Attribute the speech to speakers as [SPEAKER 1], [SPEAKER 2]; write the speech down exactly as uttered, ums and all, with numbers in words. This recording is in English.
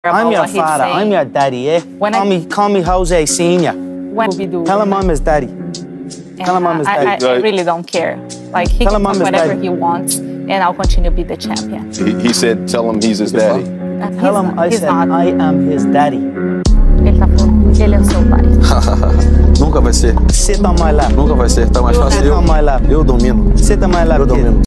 [SPEAKER 1] I'm your father, I'm your daddy, yeah?
[SPEAKER 2] When
[SPEAKER 1] call,
[SPEAKER 2] I,
[SPEAKER 1] me, call me Jose Senior.
[SPEAKER 2] When we do,
[SPEAKER 1] Tell him I'm his daddy. Tell him I'm his daddy.
[SPEAKER 2] I, I, I really don't care. Like, he
[SPEAKER 1] tell
[SPEAKER 2] can
[SPEAKER 1] him
[SPEAKER 2] talk
[SPEAKER 1] I'm
[SPEAKER 2] whatever
[SPEAKER 1] daddy.
[SPEAKER 2] he wants, and I'll continue to be the champion.
[SPEAKER 3] He, he said, tell him he's his daddy.
[SPEAKER 2] Uh,
[SPEAKER 1] Tell him
[SPEAKER 2] not,
[SPEAKER 1] I said
[SPEAKER 2] not.
[SPEAKER 1] I am his daddy.
[SPEAKER 2] Ele tá falando, ele é o seu pai.
[SPEAKER 4] Nunca vai ser.
[SPEAKER 1] Sit on my lap.
[SPEAKER 4] Nunca vai ser. Tá mais fácil.
[SPEAKER 1] Sit
[SPEAKER 4] Eu,
[SPEAKER 1] on my lap.
[SPEAKER 4] eu domino.
[SPEAKER 1] Sit on my lap,
[SPEAKER 4] Eu domino.